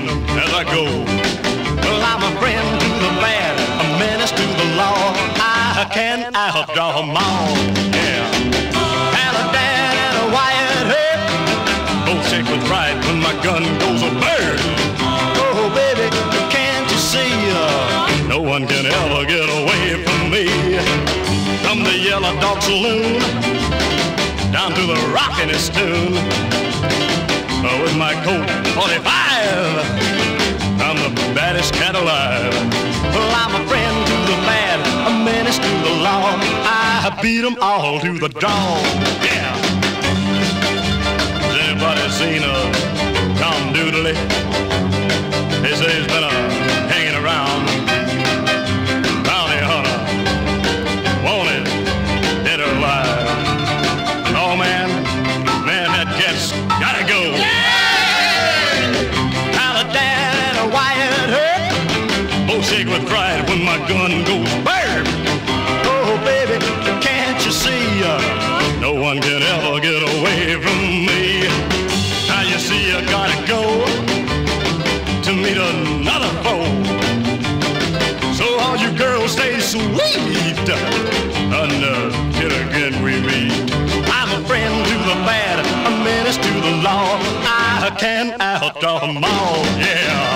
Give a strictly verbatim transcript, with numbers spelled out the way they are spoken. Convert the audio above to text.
as I go. Well, I'm a friend to the bad, a menace to the law. I can outdraw them all, yeah. Paladin and a Wyatt Earp, both sick with pride when my gun goes a bird. Oh, baby, can't you see? Uh, no one can ever get away from me. From the Yellow Dog Saloon down to the rockin'est tune, uh, with my Colt forty-five, I'm the baddest cat alive. Well, I'm a friend to the bad, a menace to the law. I beat 'em all to the draw, yeah. Has anybody seen a Tom Doodley? They say he's been a hanging around. Bounty hunter, wanted, dead or alive. Oh man, man, that cat's gotta go. Paladin and a Wyatt Earp, both sick with pride when my gun goes burp. Oh baby, can't you see? Uh, no one can ever get away from me. Now you see I gotta go to meet another foe. So all you girls stay sweet until again we meet. I'm a friend to the bad, a menace to the law. I can outdraw them all, yeah.